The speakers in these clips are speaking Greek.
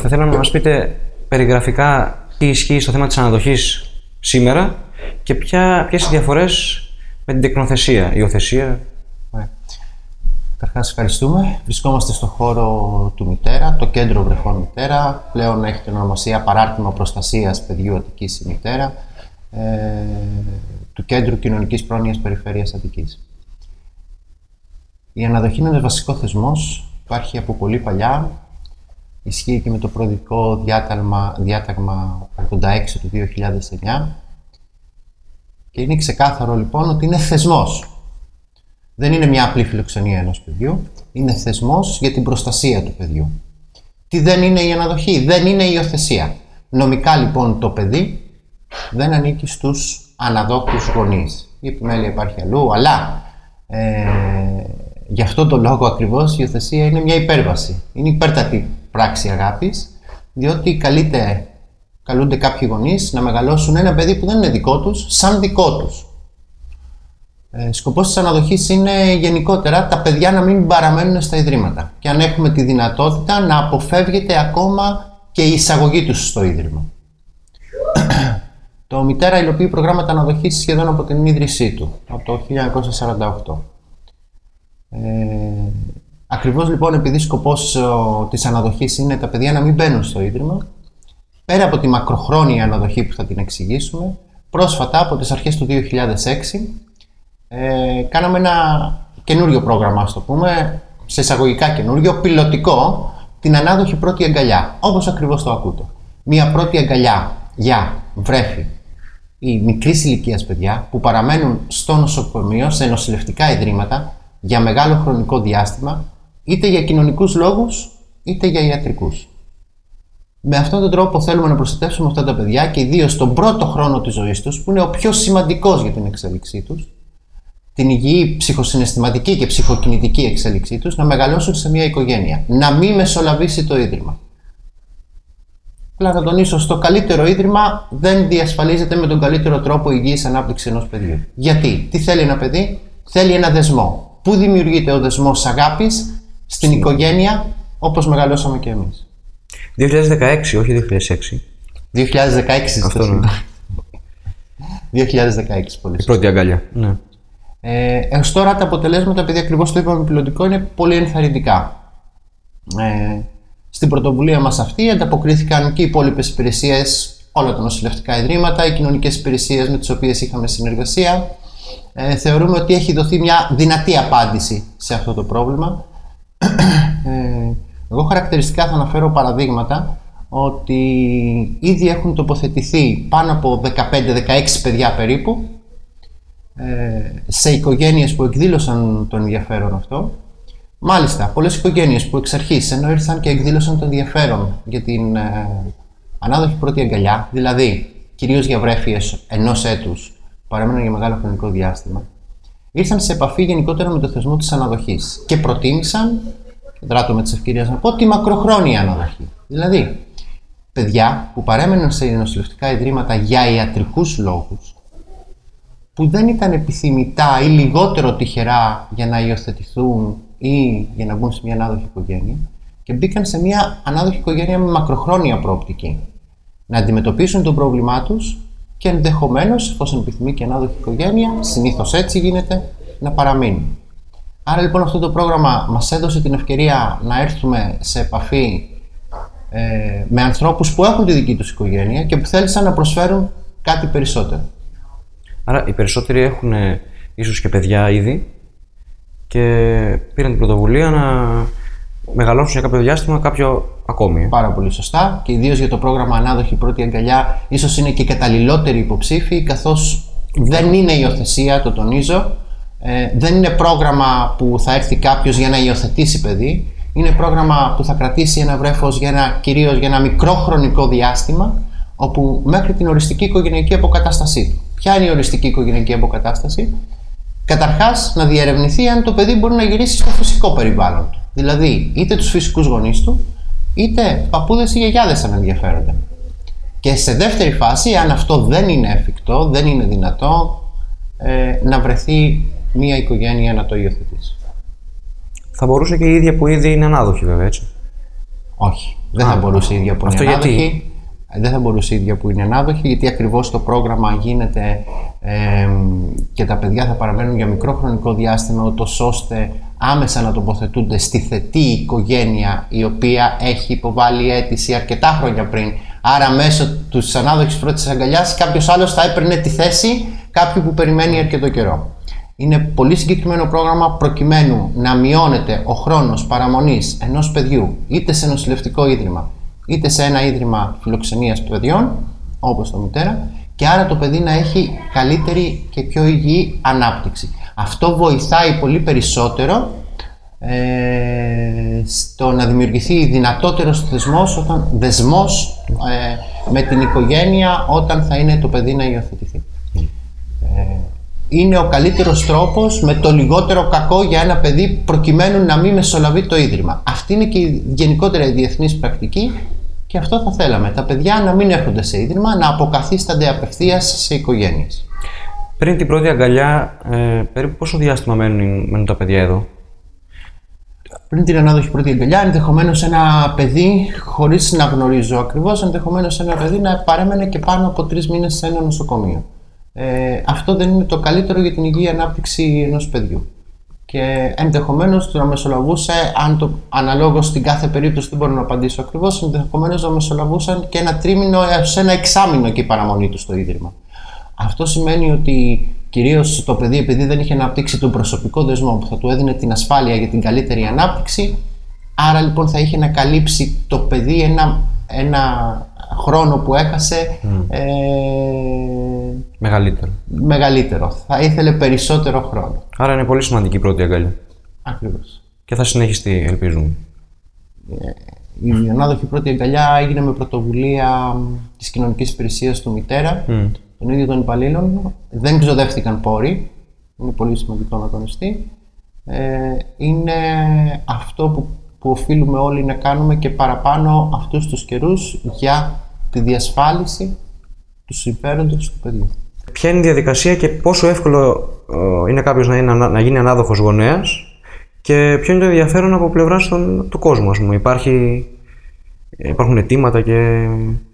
Θα ήθελα να μας πείτε περιγραφικά τι ισχύει στο θέμα της αναδοχής σήμερα και ποιες οι διαφορές με την τεκνοθεσία, υιοθεσία. Καταρχάς, ευχαριστούμε. Βρισκόμαστε στο χώρο του Μητέρα, το κέντρο βρεφών Μητέρα. Πλέον έχει την ονομασία Παράρτημα Προστασίας Παιδιού Αττικής η Μητέρα, του Κέντρου Κοινωνικής Πρόνοιας Περιφέρειας Αττικής. Η αναδοχή είναι ένας βασικός θεσμός, υπάρχει από πολύ παλιά, ισχύει και με το προεδρικό διάταγμα 86 του 2009 και είναι ξεκάθαρο λοιπόν ότι είναι θεσμός. Δεν είναι μια απλή φιλοξενία ενός παιδιού, είναι θεσμός για την προστασία του παιδιού. Τι δεν είναι η αναδοχή, δεν είναι η υιοθεσία. Νομικά λοιπόν το παιδί δεν ανήκει στους αναδόχους γονείς. Η επιμέλεια υπάρχει αλλού, αλλά γι' αυτόν τον λόγο ακριβώς η υιοθεσία είναι μια υπέρβαση. Είναι υπέρτατη πράξη αγάπης, διότι καλούνται κάποιοι γονείς να μεγαλώσουν ένα παιδί που δεν είναι δικό τους, σαν δικό τους. Σκοπός της αναδοχής είναι γενικότερα τα παιδιά να μην παραμένουν στα ιδρύματα και αν έχουμε τη δυνατότητα να αποφεύγεται ακόμα και η εισαγωγή τους στο ίδρυμα. Το Μητέρα υλοποιεί προγράμματα αναδοχής σχεδόν από την ίδρυσή του, από το 1948. Ακριβώς λοιπόν επειδή σκοπός της αναδοχής είναι τα παιδιά να μην μπαίνουν στο ίδρυμα, πέρα από τη μακροχρόνια αναδοχή που θα την εξηγήσουμε, πρόσφατα από τις αρχές του 2006 κάναμε ένα καινούριο πρόγραμμα, ας το πούμε, σε εισαγωγικά καινούριο, πιλωτικό, την ανάδοχη πρώτη αγκαλιά, όπως ακριβώς το ακούτε. Μία πρώτη αγκαλιά για βρέφη ή μικρής ηλικίας παιδιά που παραμένουν στο νοσοκομείο, σε νοσηλευτικά ιδρύματα, για μεγάλο χρονικό διάστημα, είτε για κοινωνικούς λόγους, είτε για ιατρικούς. Με αυτόν τον τρόπο θέλουμε να προστατεύσουμε αυτά τα παιδιά και ιδίως τον πρώτο χρόνο της ζωής τους, που είναι ο πιο σημαντικός για την εξέλιξή τους, την υγιή ψυχοσυναισθηματική και ψυχοκινητική εξέλιξή τους, να μεγαλώσουν σε μια οικογένεια. Να μην μεσολαβήσει το ίδρυμα. Απλά να τονίσω, στο καλύτερο ίδρυμα δεν διασφαλίζεται με τον καλύτερο τρόπο η υγιής ανάπτυξη ενός παιδιού. Γιατί, τι θέλει ένα παιδί, θέλει ένα δεσμό. Πού δημιουργείται ο δεσμός αγάπης? Στην οικογένεια, όπως μεγαλώσαμε και εμείς. 2016, όχι 2006. 2016. Αυτό είναι. 2016, πολύ. Η πρώτη αγκαλιά. Ναι. Έως τώρα τα αποτελέσματα, επειδή ακριβώς το είπαμε πιλωτικό, είναι πολύ ενθαρρυντικά. Στην πρωτοβουλία μας αυτή ανταποκρίθηκαν και οι υπόλοιπες υπηρεσίες, όλα τα νοσηλευτικά ιδρύματα, οι κοινωνικές υπηρεσίες με τις οποίες είχαμε συνεργασία. Θεωρούμε ότι έχει δοθεί μια δυνατή απάντηση σε αυτό το πρόβλημα. Εγώ χαρακτηριστικά θα αναφέρω παραδείγματα ότι ήδη έχουν τοποθετηθεί πάνω από 15-16 παιδιά περίπου σε οικογένειες που εκδήλωσαν το ενδιαφέρον αυτό. Μάλιστα, πολλές οικογένειες που εξ αρχής ενώ ήρθαν και εκδήλωσαν το ενδιαφέρον για την ανάδοχη πρώτη αγκαλιά, δηλαδή κυρίως για βρέφειες ενός έτους, παρέμεναν για μεγάλο χρονικό διάστημα, ήρθαν σε επαφή γενικότερα με το θεσμό της αναδοχής και προτίμησαν, δράτω με τις ευκαιρίες να πω, τη μακροχρόνια αναδοχή. Δηλαδή, παιδιά που παρέμεναν σε νοσηλευτικά ιδρύματα για ιατρικούς λόγους, που δεν ήταν επιθυμητά ή λιγότερο τυχερά για να υιοθετηθούν ή για να μπουν σε μια ανάδοχη οικογένεια και μπήκαν σε μια ανάδοχη οικογένεια με μακροχρόνια προοπτική. Να αντιμετωπίσουν το πρόβλημά τους και ενδεχομένως, εφόσον επιθυμεί και ανάδοχη οικογένεια, συνήθως έτσι γίνεται, να παραμείνουν. Άρα λοιπόν αυτό το πρόγραμμα μας έδωσε την ευκαιρία να έρθουμε σε επαφή με ανθρώπους που έχουν τη δική τους οικογένεια και που θέλησαν να προσφέρουν κάτι περισσότερο. Άρα οι περισσότεροι έχουν ίσως και παιδιά ήδη και πήραν την πρωτοβουλία να μεγαλώσουν για κάποιο διάστημα κάποιο ακόμη. Πάρα πολύ σωστά, και ιδίως για το πρόγραμμα Ανάδοχη Πρώτη Αγκαλιά ίσως είναι και καταλληλότεροι υποψήφοι, καθώς δεν είναι υιοθεσία, το τονίζω, δεν είναι πρόγραμμα που θα έρθει κάποιος για να υιοθετήσει παιδί, είναι πρόγραμμα που θα κρατήσει ένα βρέφος κυρίως για ένα μικρό χρονικό διάστημα, όπου μέχρι την οριστική οικογενειακή αποκατάστασή του. Ποια είναι η οριστική οικογενειακή αποκατάσταση? Καταρχάς, να διερευνηθεί αν το παιδί μπορεί να γυρίσει στο φυσικό περιβάλλον του. Δηλαδή, είτε τους φυσικούς γονείς του, είτε παππούδες ή γιαγιάδες αν ενδιαφέρονται. Και σε δεύτερη φάση, αν αυτό δεν είναι εφικτό, δεν είναι δυνατό, να βρεθεί μία οικογένεια να το υιοθετήσει. Θα μπορούσε και η ίδια που ήδη είναι ανάδοχη, βέβαια, έτσι. Όχι. Δεν θα μπορούσε η ίδια που είναι ανάδοχη. Δεν θα μπορούσε η ίδια που είναι ανάδοχη, γιατί ακριβώς το πρόγραμμα γίνεται και τα παιδιά θα παραμένουν για μικρό χρονικό διάστημα, ούτως ώστε άμεσα να τοποθετούνται στη θετή οικογένεια, η οποία έχει υποβάλει αίτηση αρκετά χρόνια πριν. Άρα, μέσω της ανάδοχης πρώτης αγκαλιάς, κάποιος άλλος θα έπαιρνε τη θέση κάποιου που περιμένει αρκετό καιρό. Είναι πολύ συγκεκριμένο πρόγραμμα προκειμένου να μειώνεται ο χρόνος παραμονής ενός παιδιού είτε σε νοσηλευτικό ίδρυμα είτε σε ένα ίδρυμα φιλοξενίας παιδιών, όπως το Μητέρα, και άρα το παιδί να έχει καλύτερη και πιο υγιή ανάπτυξη. Αυτό βοηθάει πολύ περισσότερο στο να δημιουργηθεί δυνατότερος δεσμός με την οικογένεια όταν θα είναι το παιδί να υιοθετηθεί. Είναι ο καλύτερος τρόπος με το λιγότερο κακό για ένα παιδί, προκειμένου να μην μεσολαβεί το ίδρυμα. Αυτή είναι και η γενικότερα η διεθνής πρακτική και αυτό θα θέλαμε. Τα παιδιά να μην έρχονται σε ίδρυμα, να αποκαθίστανται απευθείας σε οικογένειες. Πριν την πρώτη αγκαλιά, περίπου πόσο διάστημα μένουν τα παιδιά εδώ? Πριν την ανάδοχη πρώτη αγκαλιά, ενδεχομένως ένα παιδί, χωρίς να γνωρίζω ακριβώς, ενδεχομένως ένα παιδί να παρέμενε και πάνω από 3 μήνες σε ένα νοσοκομείο. Αυτό δεν είναι το καλύτερο για την υγιή ανάπτυξη ενός παιδιού. Και ενδεχομένως να μεσολαβούσε, αναλόγως στην κάθε περίπτωση δεν μπορώ να απαντήσω ακριβώς, ενδεχομένως να μεσολαβούσαν και ένα τρίμηνο έως ένα εξάμηνο και η παραμονή του στο ίδρυμα. Αυτό σημαίνει ότι κυρίως το παιδί, επειδή δεν είχε αναπτύξει τον προσωπικό δεσμό που θα του έδινε την ασφάλεια για την καλύτερη ανάπτυξη, άρα λοιπόν θα είχε να καλύψει το παιδί ένα χρόνο που έχασε μεγαλύτερο. Θα ήθελε περισσότερο χρόνο. Άρα είναι πολύ σημαντική η πρώτη αγκαλιά. Ακριβώς. Και θα συνεχιστεί, ελπίζουμε. Η ανάδοχη πρώτη αγκαλιά έγινε με πρωτοβουλία της κοινωνικής υπηρεσίας του Μητέρα, των ίδιων των υπαλλήλων. Δεν ξοδεύτηκαν πόροι. Είναι πολύ σημαντικό να τονιστεί. Είναι αυτό που οφείλουμε όλοι να κάνουμε και παραπάνω αυτούς τους καιρούς για τη διασφάλιση του συμφέροντος του παιδιού. Ποια είναι η διαδικασία και πόσο εύκολο είναι κάποιος να γίνει ανάδοχος γονέας και ποιο είναι το ενδιαφέρον από πλευράς του κόσμου, ας πούμε. Υπάρχουν αιτήματα και...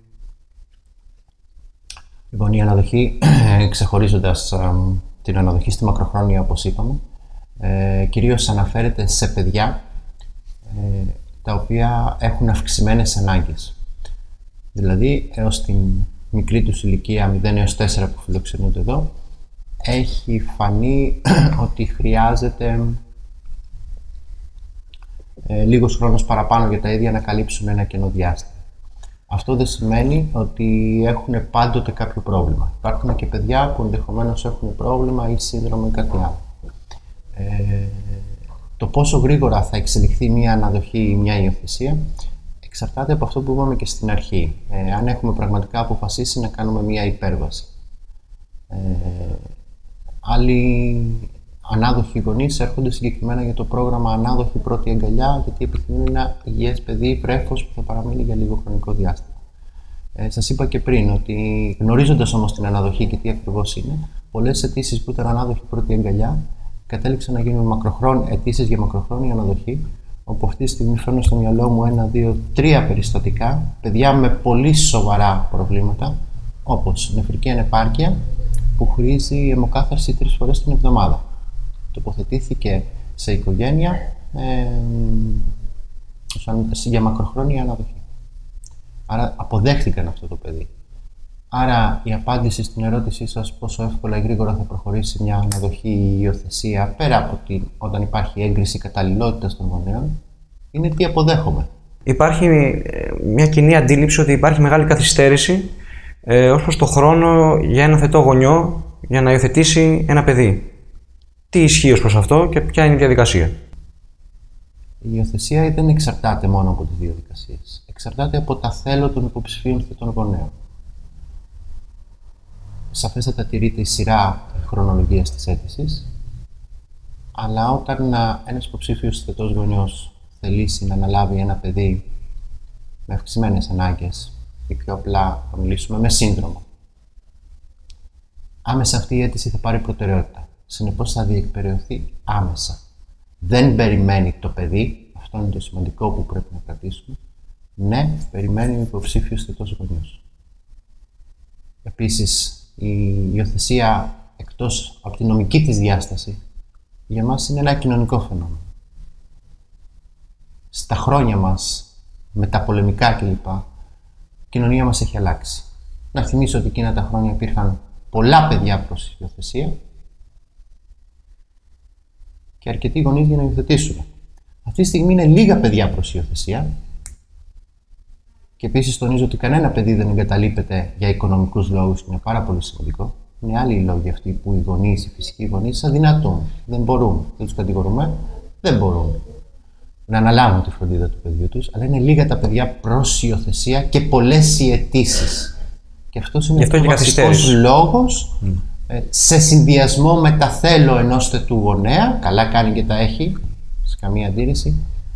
Λοιπόν, η αναδοχή, ξεχωρίζοντας την αναδοχή στη μακροχρόνια, όπως είπαμε, κυρίως αναφέρεται σε παιδιά τα οποία έχουν αυξημένες ανάγκες. Δηλαδή, έως την μικρή τους ηλικία 0 έως 4 που φιλοξενούνται εδώ, έχει φανεί ότι χρειάζεται λίγος χρόνος παραπάνω για τα ίδια να καλύψουν ένα κενό διάστημα. Αυτό δεν σημαίνει ότι έχουν πάντοτε κάποιο πρόβλημα. Υπάρχουν και παιδιά που ενδεχομένως έχουν πρόβλημα ή σύνδρομο ή κάτι άλλο. Το πόσο γρήγορα θα εξελιχθεί μια αναδοχή ή μια υιοθεσία εξαρτάται από αυτό που είπαμε και στην αρχή. Αν έχουμε πραγματικά αποφασίσει να κάνουμε μια υπέρβαση. Άλλοι ανάδοχοι γονείς έρχονται συγκεκριμένα για το πρόγραμμα ανάδοχη πρώτη αγκαλιά, γιατί επιθυμούν ένα υγιές παιδί, βρέφος που θα παραμείνει για λίγο χρονικό διάστημα. Σας είπα και πριν ότι, γνωρίζοντας όμως την αναδοχή και τι ακριβώς είναι, πολλές αιτήσεις που ήταν ανάδοχη πρώτη αγκαλιά κατέληξαν να γίνουν αιτήσεις για μακροχρόνια αναδοχή, όπου αυτή τη στιγμή φέρνω στο μυαλό μου 1, 2, 3 περιστατικά, παιδιά με πολύ σοβαρά προβλήματα, όπως νεφρική ανεπάρκεια, που χρήζει αιμοκάθαρση 3 φορές την εβδομάδα. Τοποθετήθηκε σε οικογένεια για μακροχρόνια αναδοχή. Άρα αποδέχτηκαν αυτό το παιδί. Άρα η απάντηση στην ερώτησή σας πόσο εύκολα ή γρήγορα θα προχωρήσει μια αναδοχή ή υιοθεσία, πέρα από όταν υπάρχει έγκριση καταλληλότητας των γονέων, είναι τι αποδέχομαι. Υπάρχει μια κοινή αντίληψη ότι υπάρχει μεγάλη καθυστέρηση ως προς το χρόνο για ένα θετό γονιό για να υιοθετήσει ένα παιδί. Τι ισχύει ως προς αυτό και ποια είναι η διαδικασία? Η υιοθεσία δεν εξαρτάται μόνο από τις διαδικασίες. Εξαρτάται από τα θέλω των υποψηφίων θετών γονέων. Σαφέστατα τηρείται η σειρά χρονολογίας της αίτησης, αλλά όταν ένας υποψήφιος θετός γονιός θελήσει να αναλάβει ένα παιδί με αυξημένες ανάγκες ή πιο απλά θα μιλήσουμε με σύνδρομο, άμεσα αυτή η αίτηση θα πάρει προτεραιότητα. Συνεπώς θα διεκπεραιωθεί άμεσα. Δεν περιμένει το παιδί, αυτό είναι το σημαντικό που πρέπει να κρατήσουμε, Ναι, περιμένει ο υποψήφιος θετός γονιός. Επίσης, η υιοθεσία, εκτός από τη νομική της διάσταση, για μας είναι ένα κοινωνικό φαινόμενο. Στα χρόνια μας, με τα πολεμικά κλπ, η κοινωνία μας έχει αλλάξει. Να θυμίσω ότι εκείνα τα χρόνια υπήρχαν πολλά παιδιά προς υιοθεσία και αρκετοί γονείς για να υιοθετήσουν. Αυτή τη στιγμή είναι λίγα παιδιά προς υιοθεσία και επίσης τονίζω ότι κανένα παιδί δεν εγκαταλείπεται για οικονομικούς λόγους, είναι πάρα πολύ σημαντικό. Είναι άλλοι οι λόγοι αυτοί που οι γονείς, οι φυσικοί γονείς, αδυνατούν, δεν μπορούν, δεν τους κατηγορούμε, δεν μπορούν να αναλάβουν τη φροντίδα του παιδιού τους, αλλά είναι λίγα τα παιδιά προς υιοθεσία και πολλές οι αιτήσεις. Και αυτός είναι ο βασικός λόγος, σε συνδυασμό με τα θέλω ενός θετού γονέα, καλά κάνει και τα έχει, σε καμία αντίρρηση,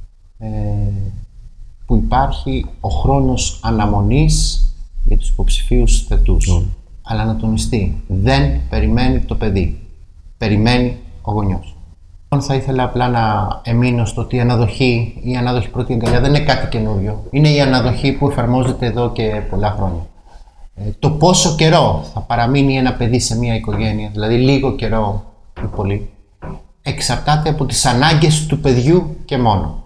που υπάρχει ο χρόνος αναμονής για τους υποψηφίους θετούς. Αλλά να τονιστεί, δεν περιμένει το παιδί, περιμένει ο γονιός. Θα ήθελα απλά να εμείνω στο ότι η αναδοχή ή η ανάδοχη πρώτη αγκαλιά δεν είναι κάτι καινούριο. Είναι η αναδοχή που εφαρμόζεται εδώ και πολλά χρόνια. Το πόσο καιρό θα παραμείνει ένα παιδί σε μια οικογένεια, δηλαδή λίγο καιρό ή πολύ, εξαρτάται από τις ανάγκες του παιδιού και μόνο.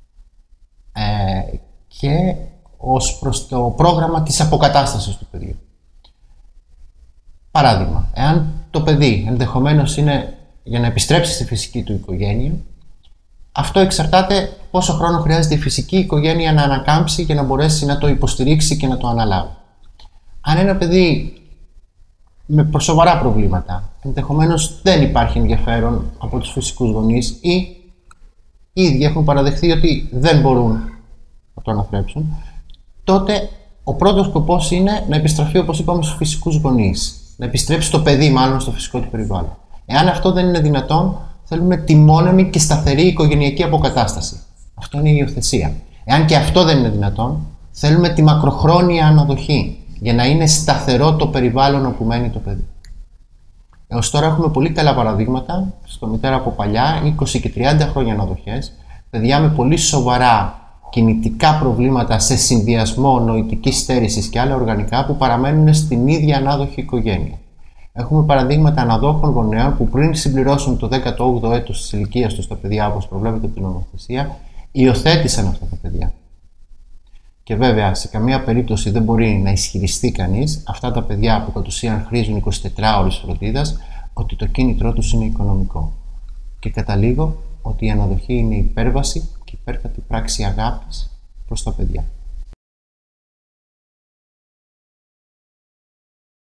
Και ως προς το πρόγραμμα της αποκατάστασης του παιδιού. Παράδειγμα, εάν το παιδί ενδεχομένως είναι για να επιστρέψει στη φυσική του οικογένεια, αυτό εξαρτάται πόσο χρόνο χρειάζεται η φυσική οικογένεια να ανακάμψει και να μπορέσει να το υποστηρίξει και να το αναλάβει. Αν ένα παιδί με σοβαρά προβλήματα, ενδεχομένως δεν υπάρχει ενδιαφέρον από τους φυσικούς γονείς ή οι ίδιοι έχουν παραδεχθεί ότι δεν μπορούν να το αναθρέψουν, τότε ο πρώτος σκοπός είναι να επιστραφεί, όπως είπαμε, στους φυσικούς γονείς. Να επιστρέψει το παιδί, μάλλον, στο φυσικό του περιβάλλον. Εάν αυτό δεν είναι δυνατόν, θέλουμε τη μόνιμη και σταθερή οικογενειακή αποκατάσταση. Αυτό είναι η υιοθεσία. Εάν και αυτό δεν είναι δυνατόν, θέλουμε τη μακροχρόνια αναδοχή για να είναι σταθερό το περιβάλλον όπου μένει το παιδί. Έως τώρα έχουμε πολύ καλά παραδείγματα, στο μητέρα από παλιά, 20 και 30 χρόνια αναδοχές, παιδιά με πολύ σοβαρά κινητικά προβλήματα σε συνδυασμό νοητικής στέρησης και άλλα οργανικά που παραμένουν στην ίδια ανάδοχη οικογένεια. Έχουμε παραδείγματα αναδόχων γονέων που πριν συμπληρώσουν το 18ο έτος της ηλικίας τους τα παιδιά, όπως προβλέπεται από την νομοθεσία, υιοθέτησαν αυτά τα παιδιά. Και βέβαια, σε καμία περίπτωση δεν μπορεί να ισχυριστεί κανείς αυτά τα παιδιά που κατ' ουσίαν χρήζουν 24 ώρες φροντίδας, ότι το κίνητρό τους είναι οικονομικό. Και καταλήγω ότι η αναδοχή είναι υπέρβαση και υπέρτατη πράξη αγάπης προς τα παιδιά.